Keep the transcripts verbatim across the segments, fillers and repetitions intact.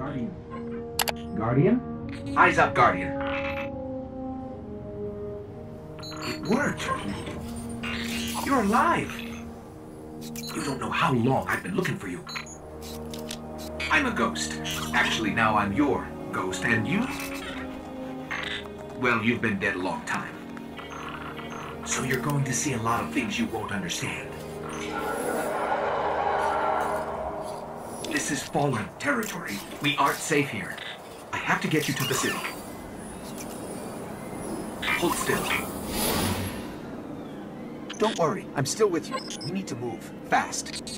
Guardian. Guardian? Eyes up, Guardian. It worked. You're alive. You don't know how long I've been looking for you. I'm a ghost. Actually, now I'm your ghost, and you? Well, you've been dead a long time. So you're going to see a lot of things you won't understand. This is fallen territory. We aren't safe here. I have to get you to the city. Hold still. Don't worry, I'm still with you. We need to move. Fast.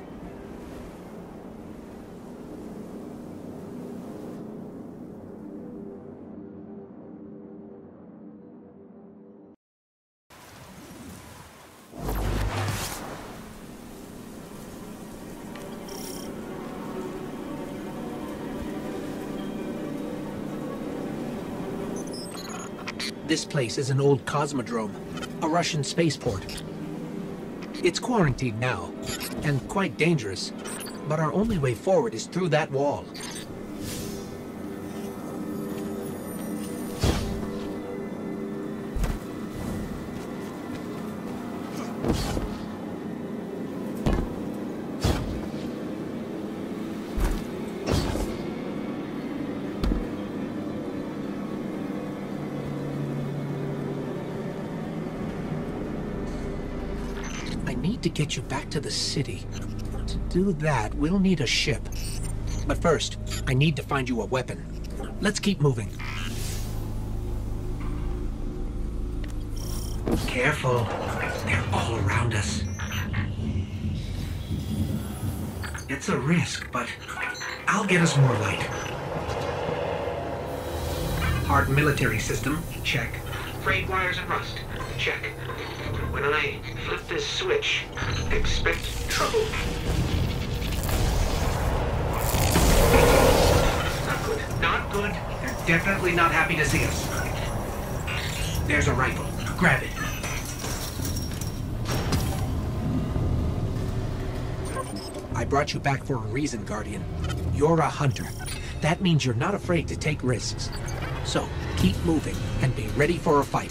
This place is an old cosmodrome, a Russian spaceport. It's quarantined now, and quite dangerous, but our only way forward is through that wall. To get you back to the city. To do that, we'll need a ship. But first, I need to find you a weapon. Let's keep moving. Careful. They're all around us. It's a risk, but I'll get us more light. Hard military system, check. Frayed wires and rust, check. When I flip this switch, expect trouble. Not good. Not good. They're definitely not happy to see us. There's a rifle. Grab it. I brought you back for a reason, Guardian. You're a hunter. That means you're not afraid to take risks. So, keep moving and be ready for a fight.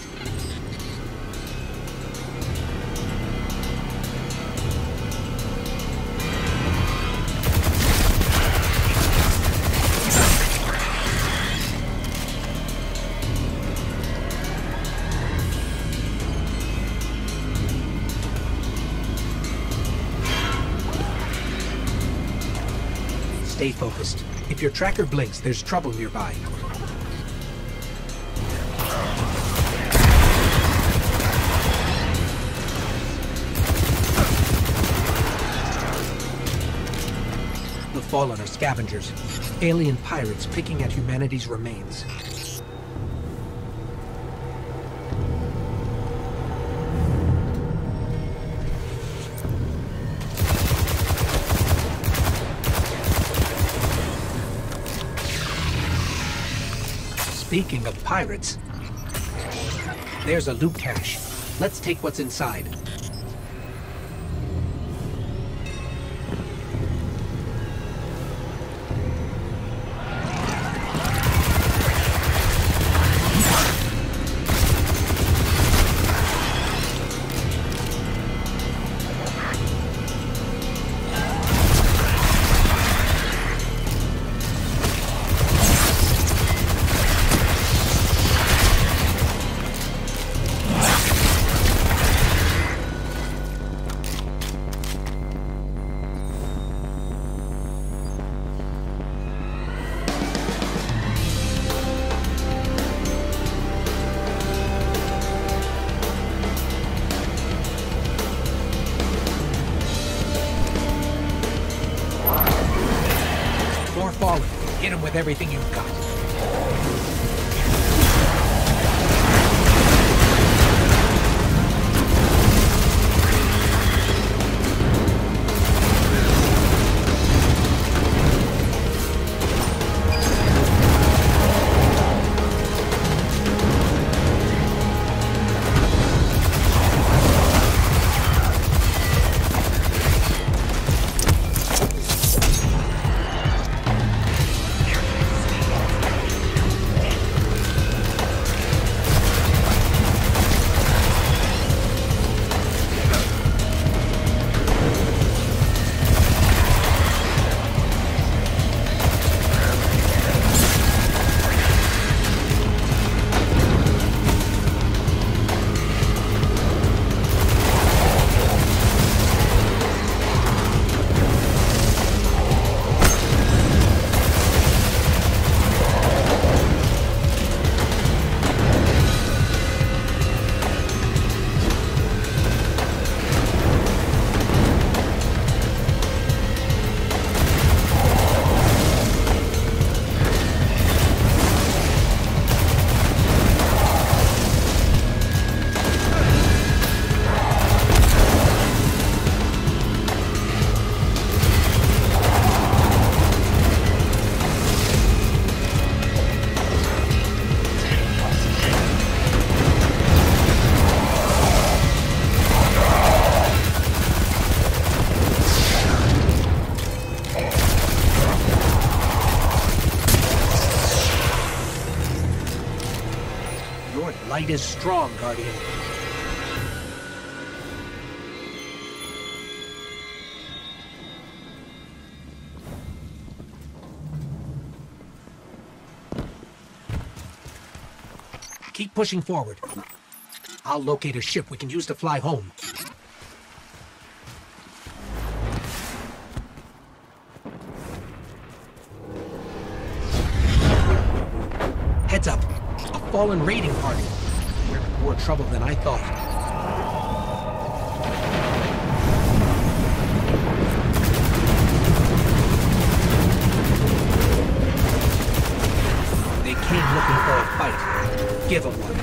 Stay focused. If your tracker blinks, there's trouble nearby. The Fallen are scavengers, alien pirates picking at humanity's remains. Speaking of pirates, there's a loot cache. Let's take what's inside. Hit him with everything you've got. light is strong, Guardian. Keep pushing forward. I'll locate a ship we can use to fly home. Heads up. A fallen raiding party. We're in more trouble than I thought. They came looking for a fight. Give them one.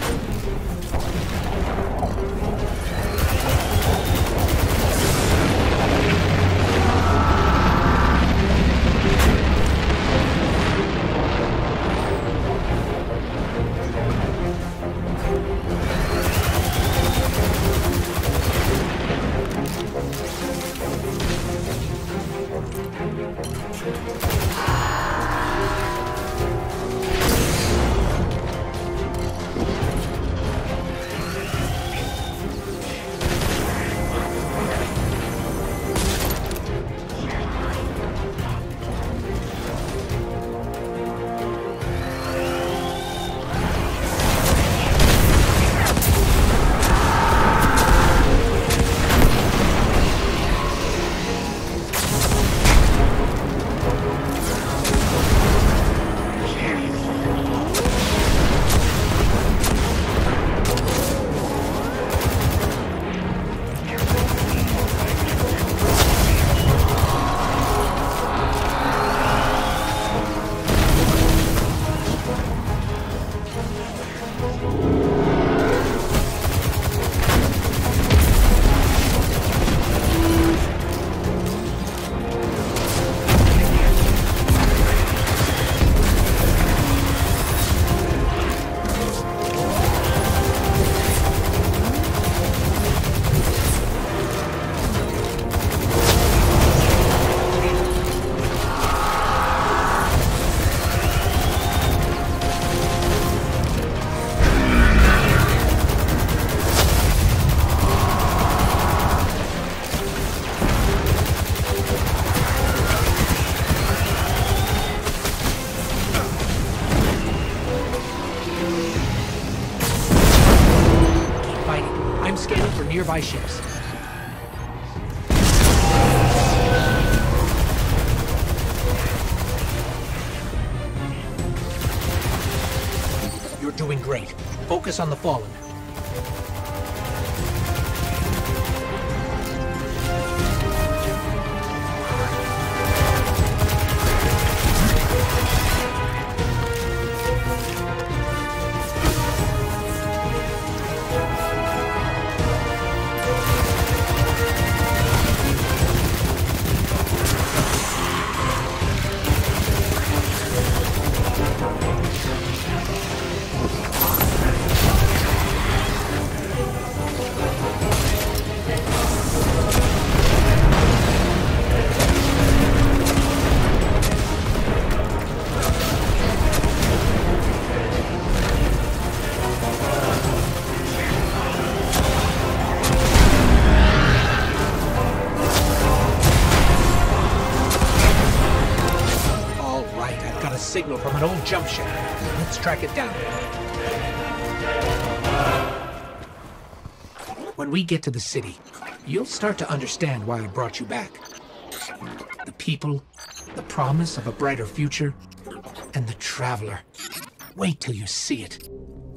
Nearby ships. You're doing great. Focus on the fallen. Signal from an old jump ship. Let's track it down. When we get to the city, you'll start to understand why I brought you back. The people, the promise of a brighter future, and the Traveler. Wait till you see it.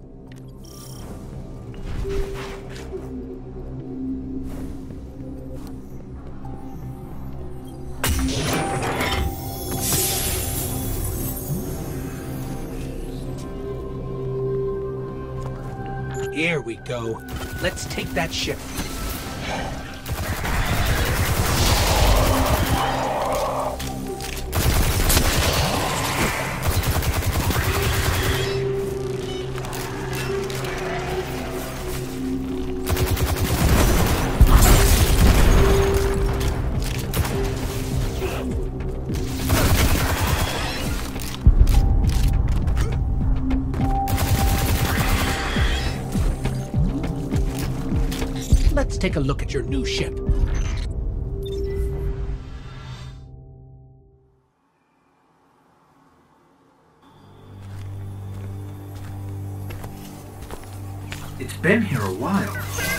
Here we go. Let's take that ship. let's take a look at your new ship. It's been here a while.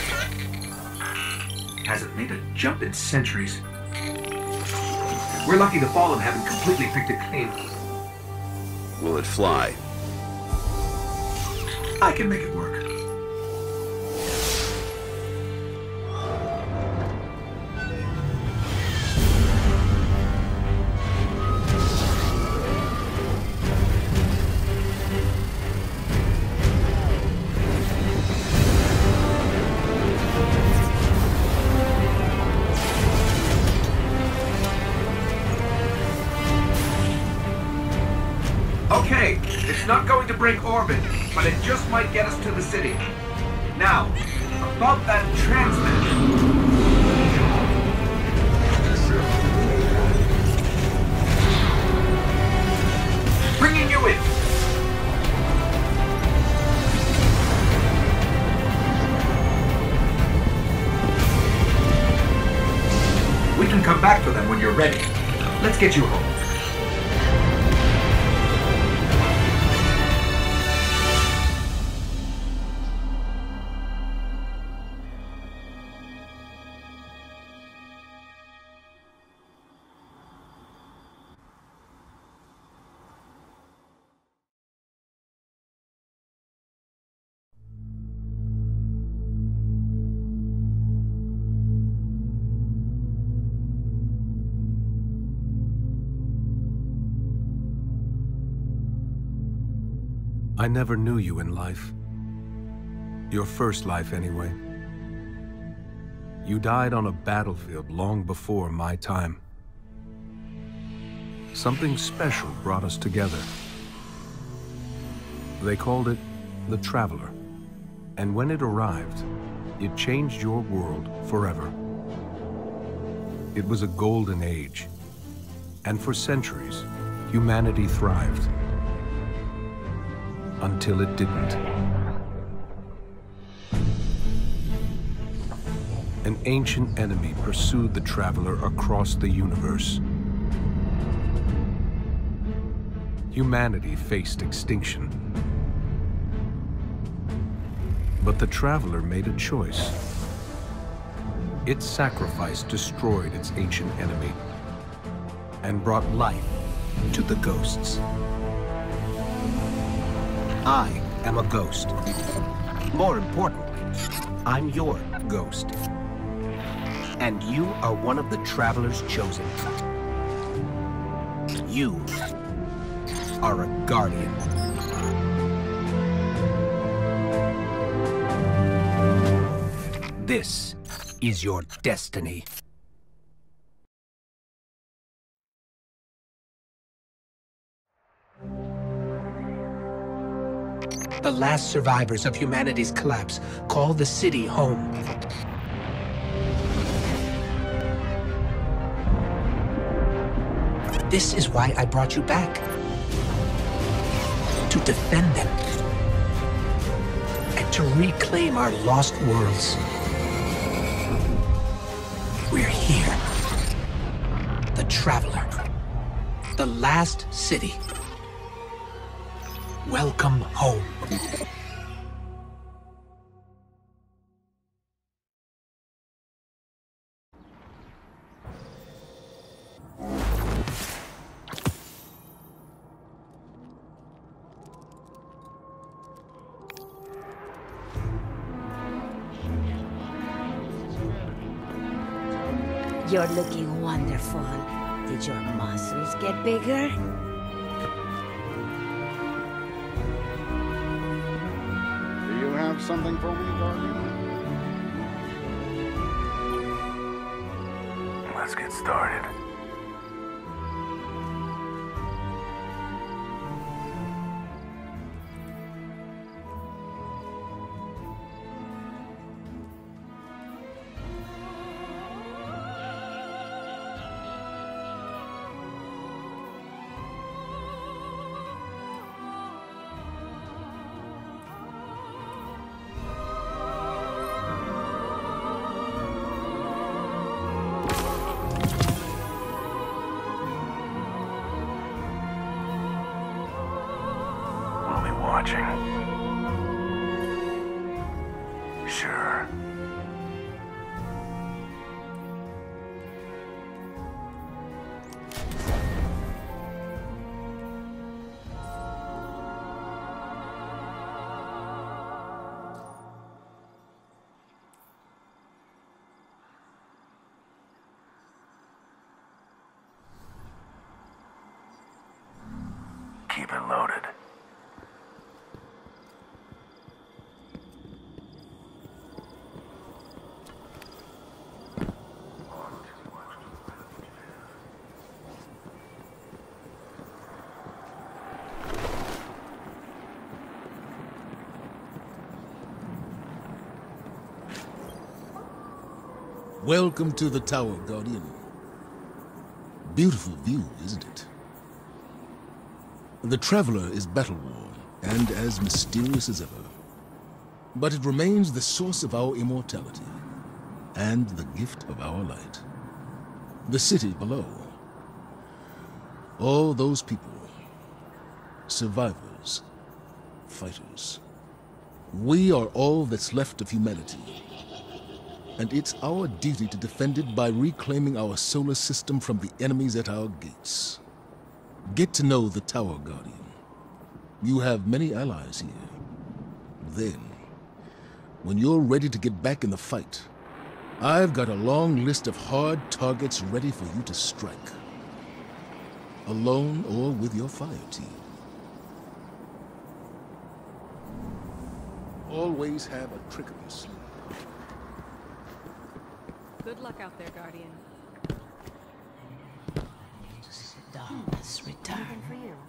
Hasn't made a jump in centuries. We're lucky the Fallen haven't completely picked it clean. Will it fly? I can make it work. Okay, it's not going to break orbit, but it just might get us to the city. Now, above that transmitter. Bringing you in. We can come back for them when you're ready. Let's get you home. I never knew you in life. Your first life, anyway. You died on a battlefield long before my time. Something special brought us together. They called it the Traveler. And when it arrived, it changed your world forever. It was a golden age. And for centuries, humanity thrived. Until it didn't. An ancient enemy pursued the Traveler across the universe. Humanity faced extinction. But the Traveler made a choice. Its sacrifice destroyed its ancient enemy and brought life to the ghosts. I am a ghost. More importantly, I'm your ghost. And you are one of the Traveler's chosen. You are a guardian. This is your destiny. The last survivors of humanity's collapse call the city home. This is why I brought you back. To defend them. And to reclaim our lost worlds. We're here. The Traveler. The last city. Welcome home. You're looking wonderful. Did your muscles get bigger? Do you have something for me, Guardian? Let's get started. keep it loaded. Welcome to the tower, Guardian. Beautiful view, isn't it? The Traveler is battle-worn and as mysterious as ever. But it remains the source of our immortality and the gift of our light. The city below. All those people. Survivors. Fighters. We are all that's left of humanity. And it's our duty to defend it by reclaiming our solar system from the enemies at our gates. Get to know the Tower, Guardian. You have many allies here. Then, when you're ready to get back in the fight, I've got a long list of hard targets ready for you to strike. Alone or with your fire team. Always have a trick up your sleeve. Good luck out there, Guardian. Dominus return. Even for you.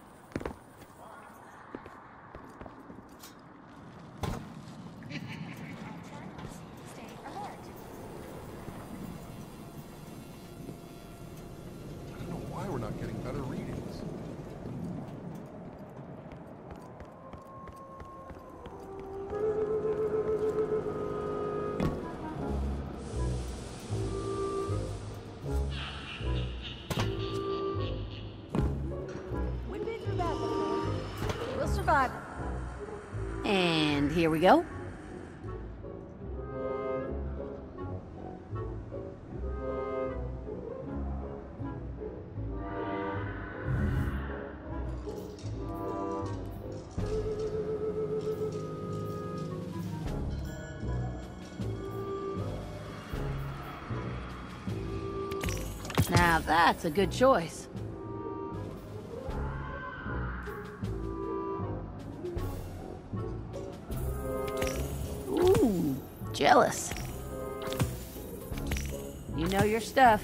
Stay alert. I don't know why we're not getting better readings. And here we go. Now that's a good choice. Ooh, jealous. You know your stuff.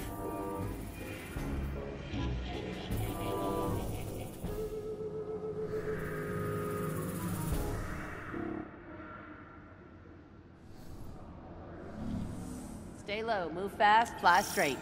Stay low, move fast, fly straight.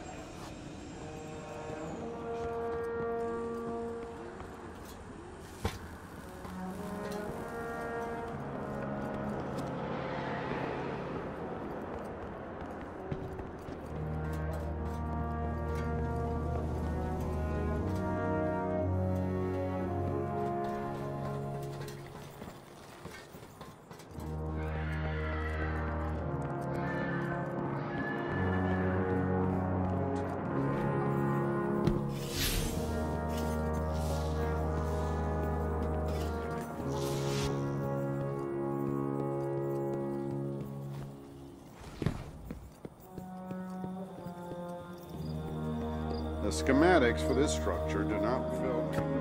The schematics for this structure do not fill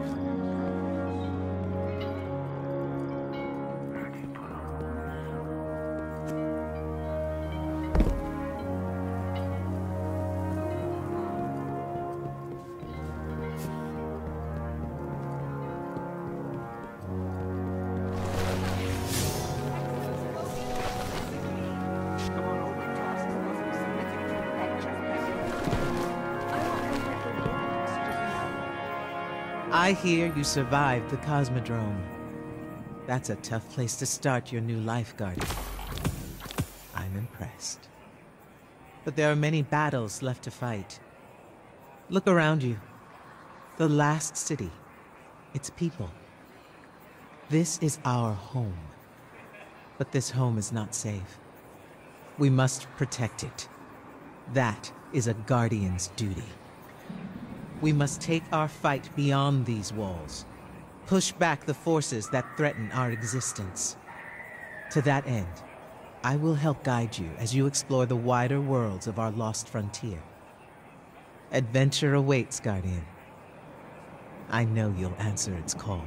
I hear you survived the Cosmodrome. That's a tough place to start your new life, Guardian. I'm impressed. But there are many battles left to fight. Look around you. The last city. Its people. This is our home. But this home is not safe. We must protect it. That is a Guardian's duty. We must take our fight beyond these walls. Push back the forces that threaten our existence. To that end, I will help guide you as you explore the wider worlds of our lost frontier. Adventure awaits, Guardian. I know you'll answer its call.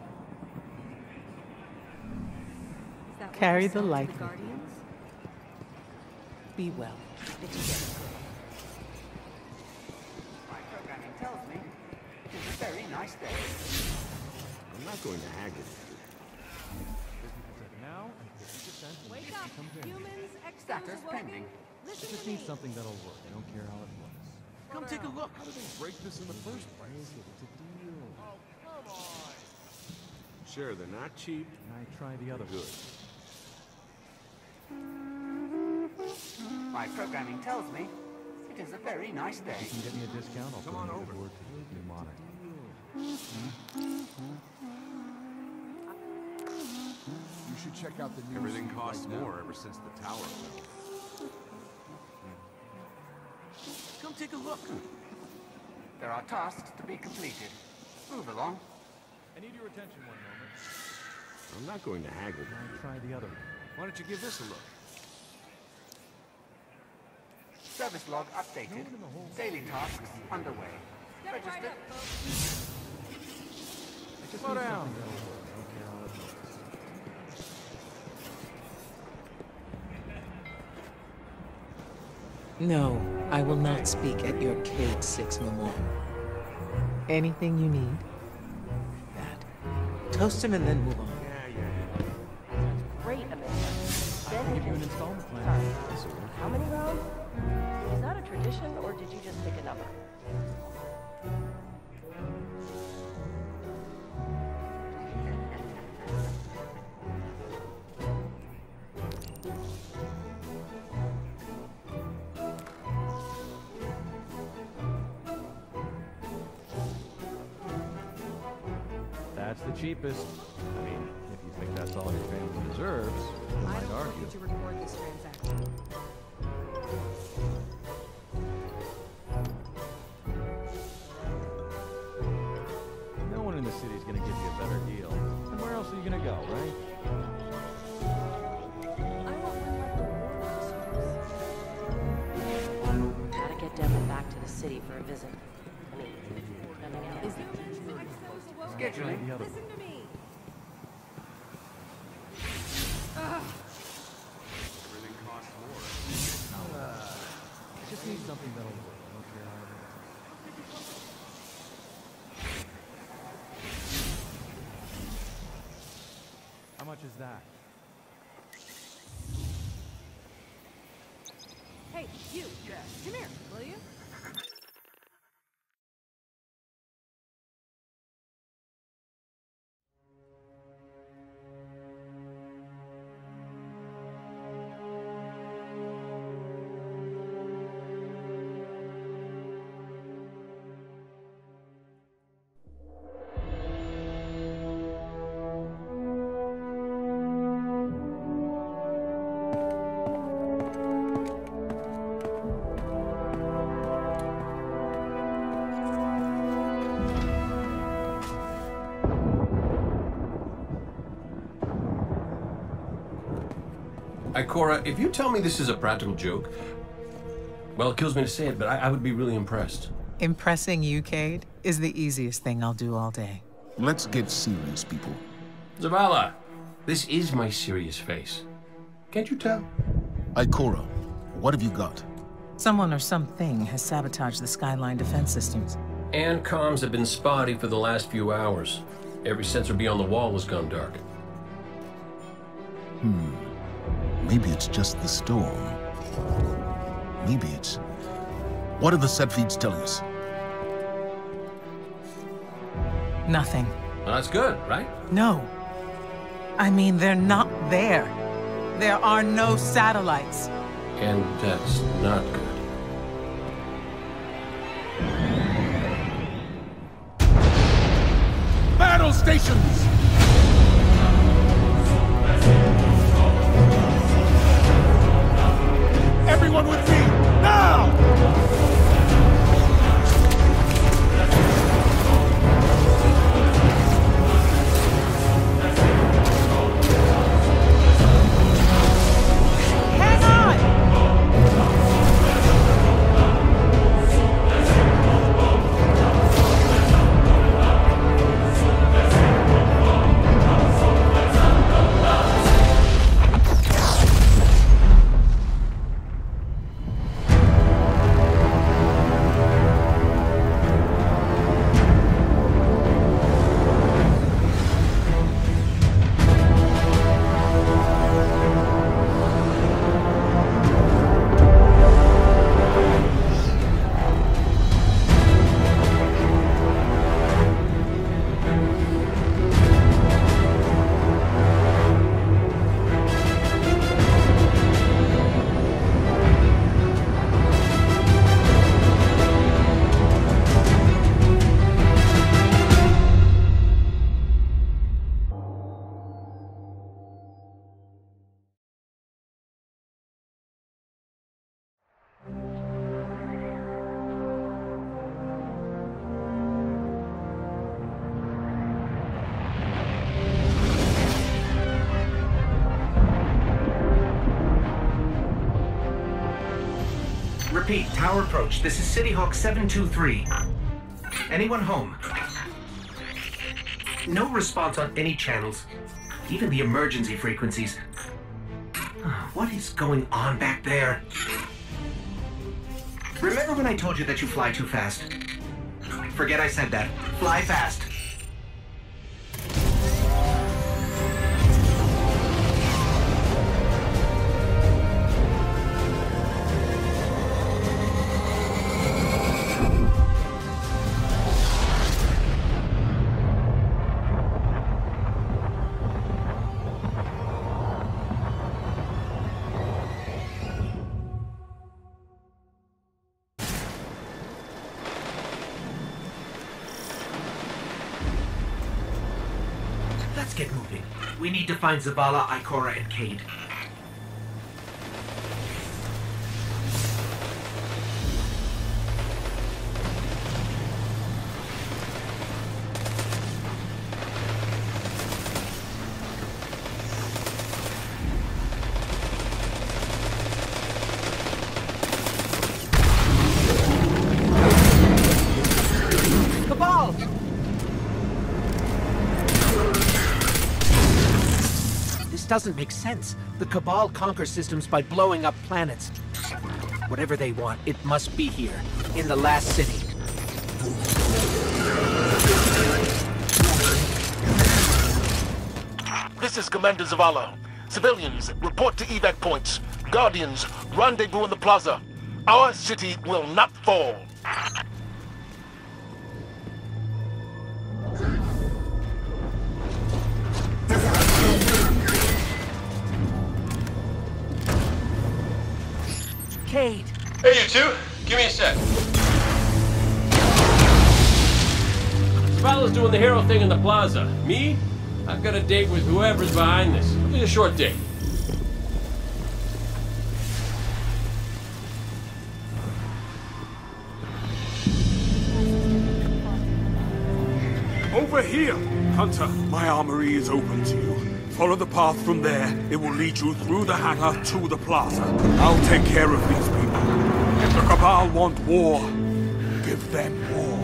Is that what Carry you the sell to light. the Guardians? Be well. Did you get it? My programming tells me it is a very nice day. I'm not going to haggle with you. Now, and fifty percent when Wake it up! comes in. Humans, exos Status awoken. pending. Listen Just to need me. something that'll work. I don't care how it looks. Come take a look. How did they break this in the first place? It's a deal. Oh, come on. Sure, they're not cheap. Can I try the other Good. My programming tells me it is a very nice day. You can get me a discount. I'll Come put on in a over. good word for the mnemonic. You should check out the new Everything suit costs right now. more ever since the tower fell. Come take a look. There are tasks to be completed. Move along. I need your attention one moment. I'm not going to haggle with Can I you. try the other? Why don't you give this a look? Service log updated. Daily tasks underway. Step right Registered. up, folks. I just Slow need down. something that'll work. I don't care how it looks. No, I will not speak at your Cade six memorial. Anything you need? That. Toast him and then move on. Yeah, yeah. Great, Amanda. I'll Then give you an just- installment plan. Sorry. This will work. How many rounds? Is that a tradition, or did you just pick a number? That's the cheapest. I mean, if you think that's all your family deserves, you I might don't want argue. you to record this transaction. No one in the city is going to give you a better deal. And where else are you going to go, right? I want one like the war officers. Gotta get Devin back to the city for a visit. I mean, nothing else. Humans, exos awoken. Scheduling. The other Listen to me. Everything costs more. I just need something that'll work. I don't care how it looks. How much is that? Hey, you. Come here, will you? Ikora, if you tell me this is a practical joke, well, it kills me to say it, but I, I would be really impressed. Impressing you, Cade, is the easiest thing I'll do all day. Let's get serious, people. Zavala, this is my serious face. Can't you tell? Ikora, what have you got? Someone or something has sabotaged the Skyline defense systems. And comms have been spotty for the last few hours. Every sensor beyond the wall has gone dark. Hmm. Maybe it's just the storm. Maybe it's... What are the set feeds telling us? Nothing. Well, that's good, right? No. I mean, they're not there. There are no satellites. And that's not good. Battle stations! Everyone with me, now! Hang on! Repeat, tower approach. This is City Hawk seven two three. Anyone home? No response on any channels, even the emergency frequencies. What is going on back there? Remember when I told you that you fly too fast? Forget I said that. Fly fast. Let's get moving. We need to find Zavala, Ikora, and Cade. Cabal! This doesn't make sense. The Cabal conquer systems by blowing up planets. Whatever they want, it must be here, in the last city. This is Commander Zavala. Civilians, report to evac points. Guardians, rendezvous in the plaza. Our city will not fall. Cade! Hey, you two! Give me a sec. Zavala's doing the hero thing in the plaza. Me? I've got a date with whoever's behind this. It'll be a short date. Over here! Hunter, my armory is open to you. Follow the path from there. It will lead you through the hangar to the plaza. I'll take care of these people. If the Cabal want war, give them war.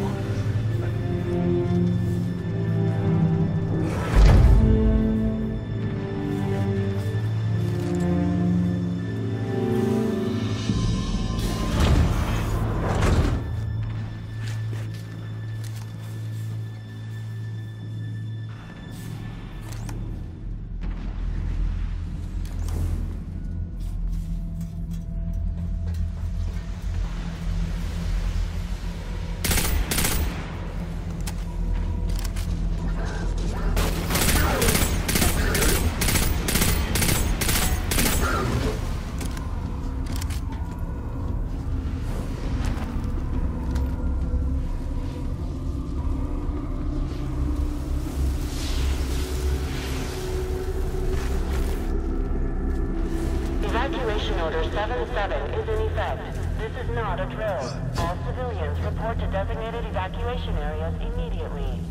Evacuation Order seven seven is in effect. This is not a drill. All civilians report to designated evacuation areas immediately.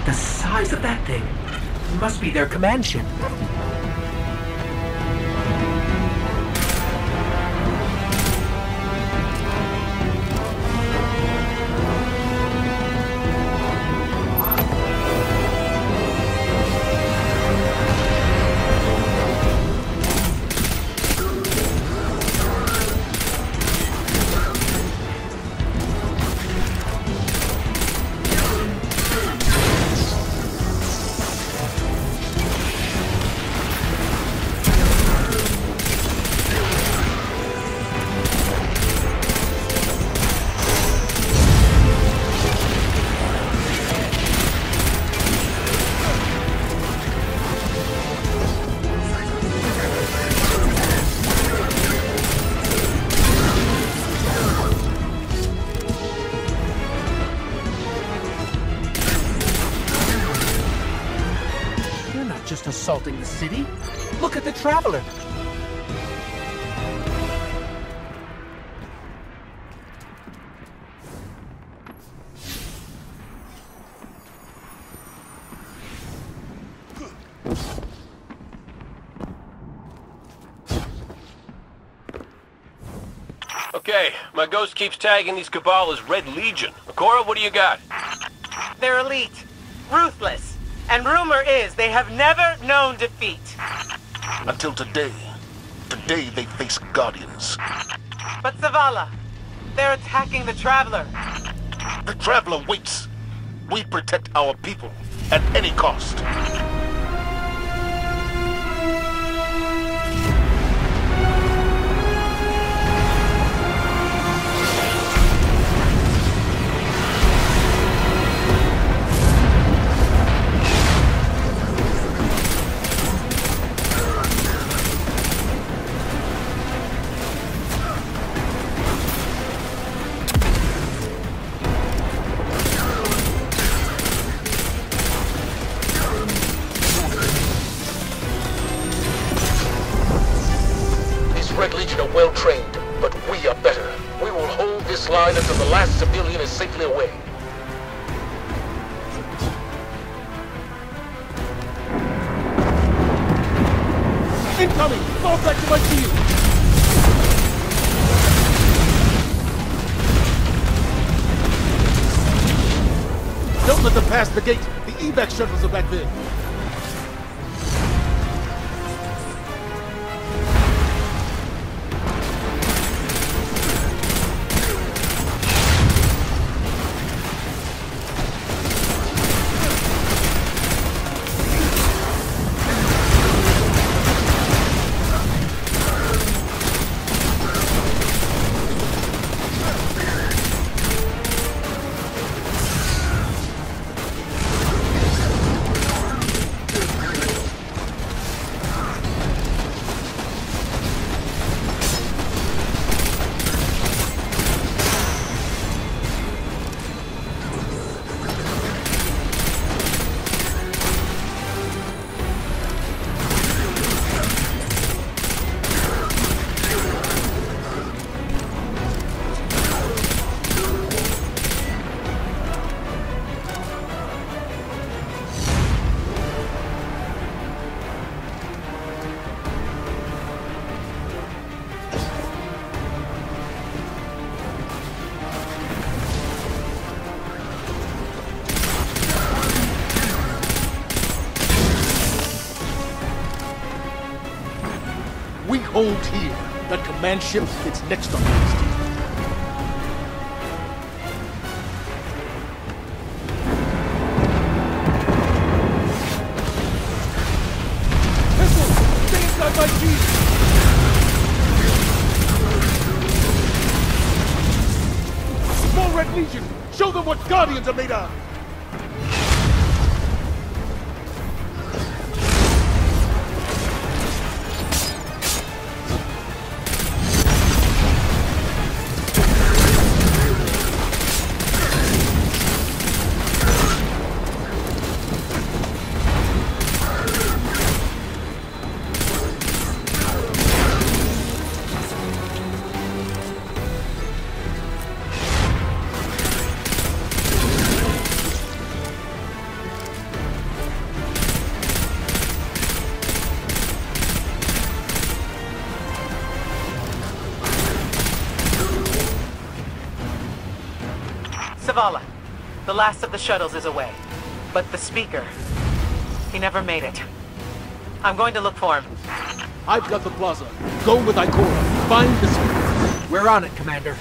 at the size of that thing. It must be their command ship. Assaulting the city. Look at the Traveler. Okay, my ghost keeps tagging these Cabal as Red Legion. Akora, what do you got? They're elite, ruthless. And rumor is they have never known defeat. Until today. Today they face Guardians. But Zavala, they're attacking the Traveler. The Traveler waits. We protect our people at any cost. Red Legion are well trained, but we are better. We will hold this line until the last civilian is safely away. Incoming! Fall back to my shield! Don't let them pass the gate. The evac shuttles are back there. We hold here. That command ship is next on the list. Pistol! Stay inside my jeep! More Red Legion! Show them what Guardians are made of! The last of the shuttles is away. But the speaker, he never made it. I'm going to look for him. I've got the plaza. Go with Ikora. Find the speaker. We're on it, Commander.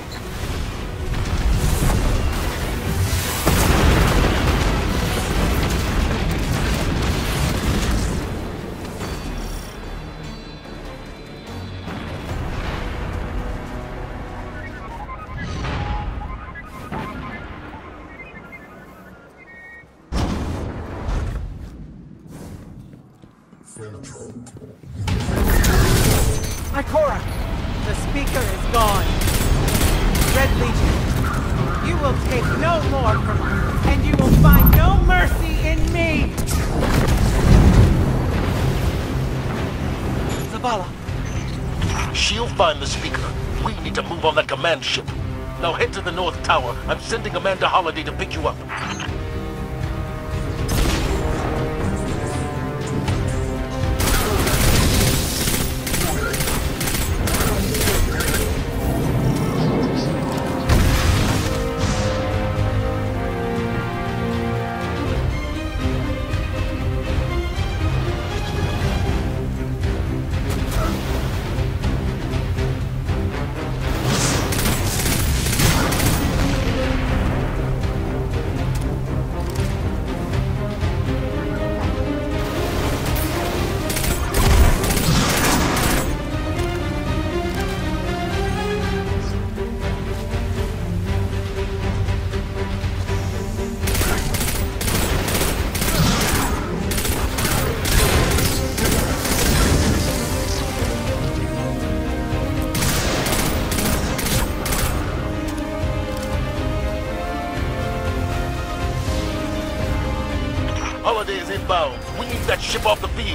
Ikora! The speaker is gone. Red Legion, you will take no more from me, and you will find no mercy in me! Zavala. She'll find the speaker. We need to move on that command ship. Now head to the North Tower. I'm sending Amanda Holliday to pick you up. Holiday is inbound. We need that ship off the field.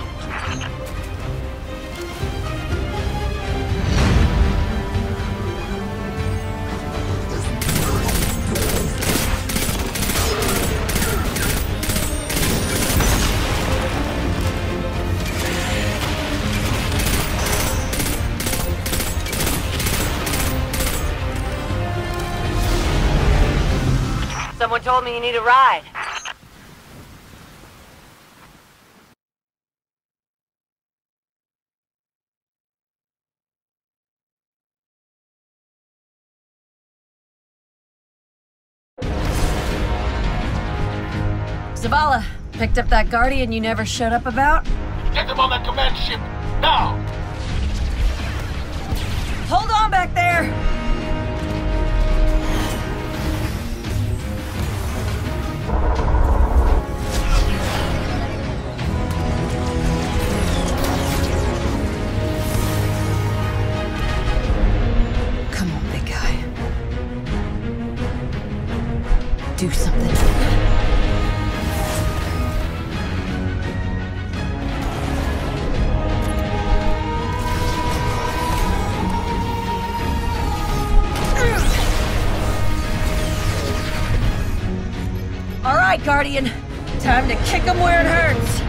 Someone told me you need a ride. Zavala, picked up that Guardian you never showed up about? Get them on that command ship, now! Hold on back there! Come on, big guy. Do something. All right, Guardian. Time to kick him where it hurts.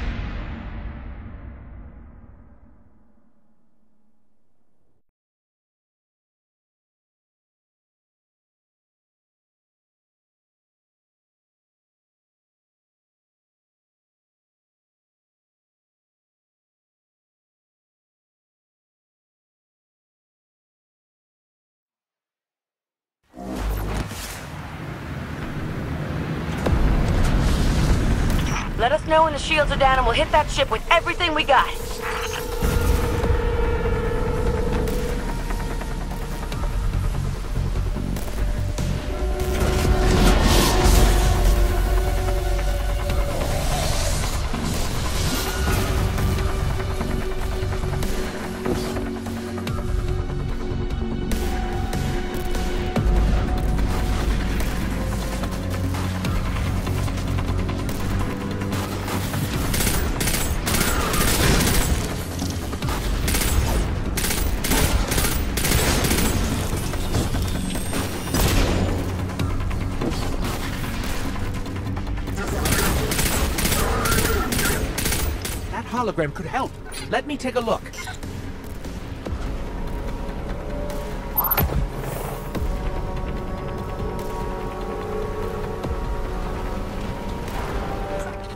Let us know when the shields are down and we'll hit that ship with everything we got. Hologram could help. Let me take a look.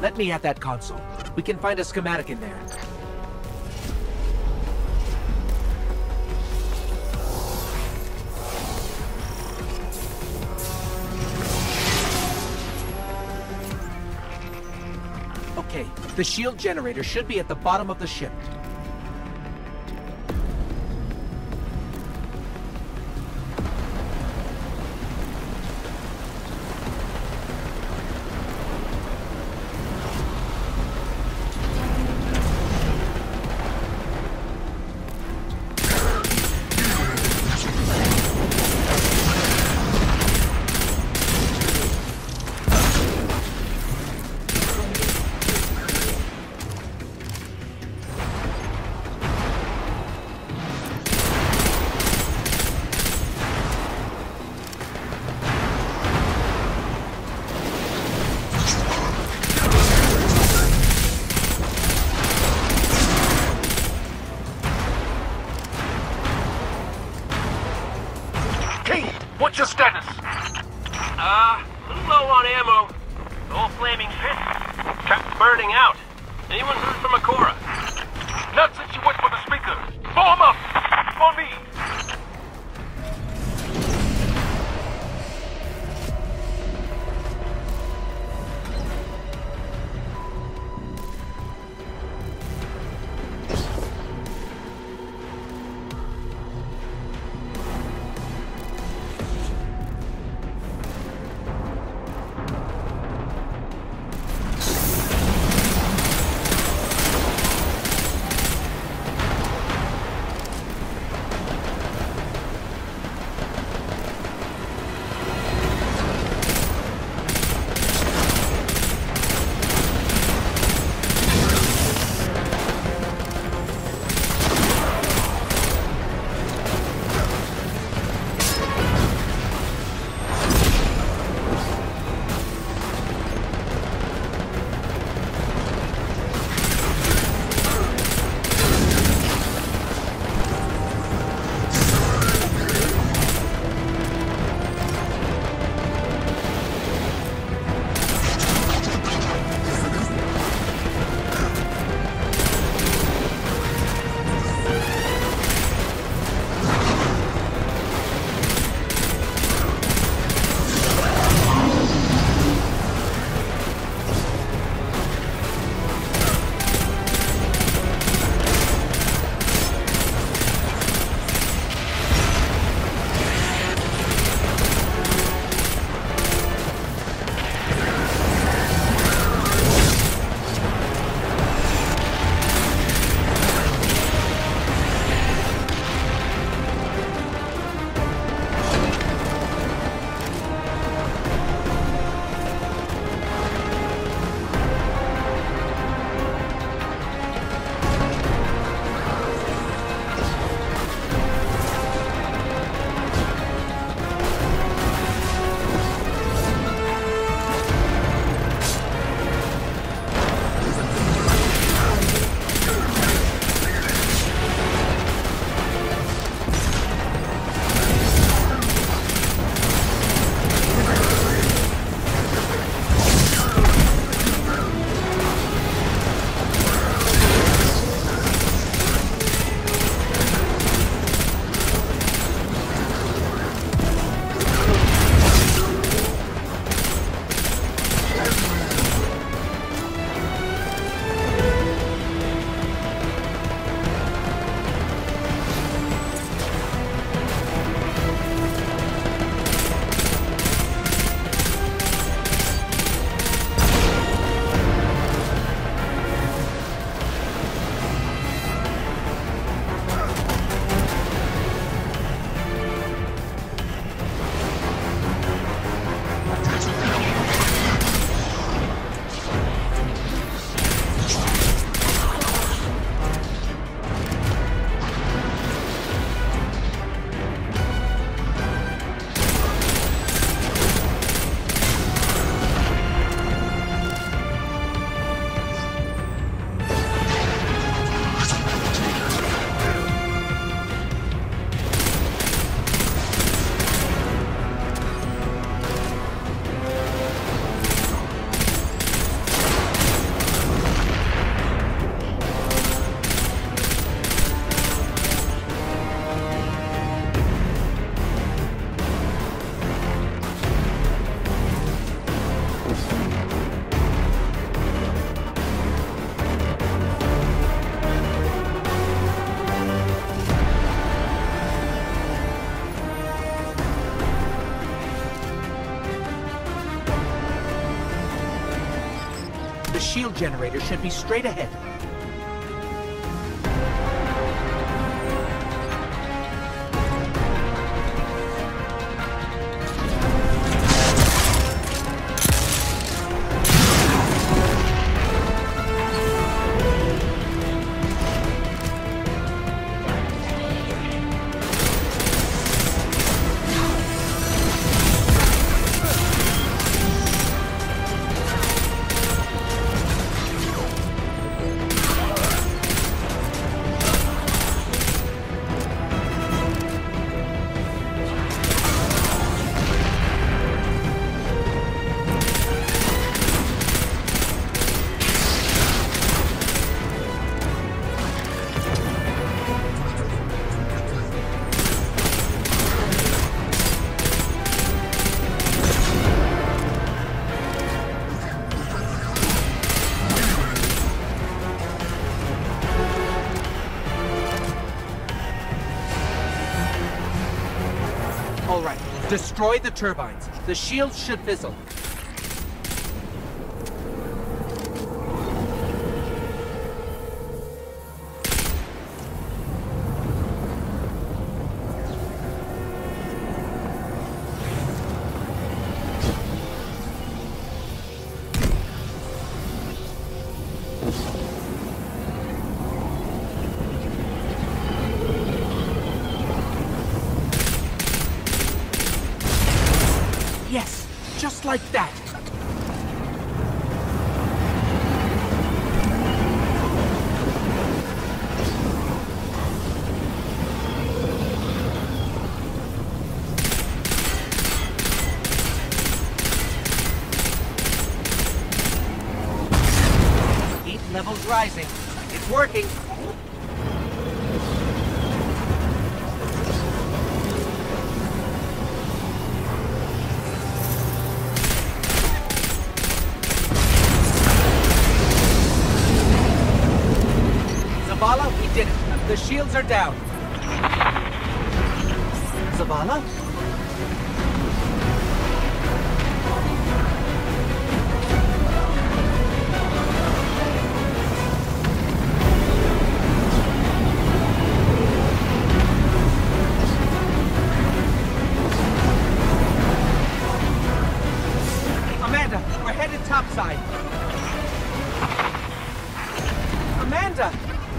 Let me at that console. We can find a schematic in there. Okay, the shield generator should be at the bottom of the ship. What's your status? Uh, a little low on ammo. Old flaming pit. Kept burning out. Anyone heard from Akora? Not since you went for the speaker. Form up! For me! shield generator should be straight ahead. Destroy the turbines. The shields should fizzle. Just like that. Heat levels rising. It's working. We did it. The shields are down. Zavala? Amanda, we're headed topside. Amanda!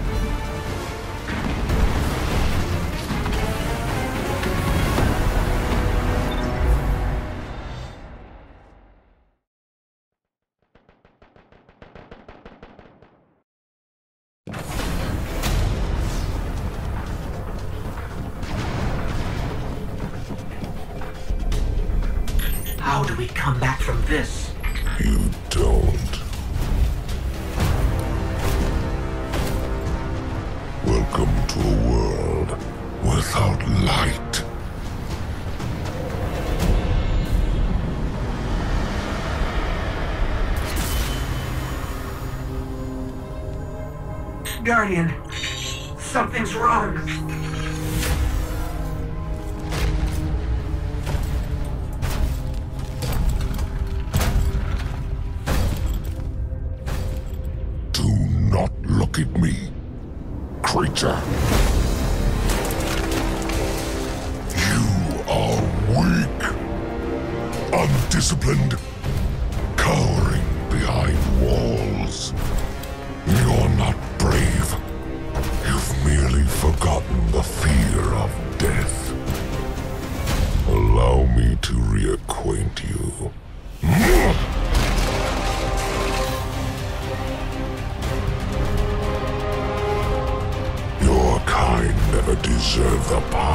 How do we come back from this? You don't. Welcome to a world without light. Guardian, something's wrong. Look at me, creature. You are weak, undisciplined, cowering behind walls. You're not brave. You've merely forgotten the fear of death. Allow me to reacquaint you. Your kind never deserved the power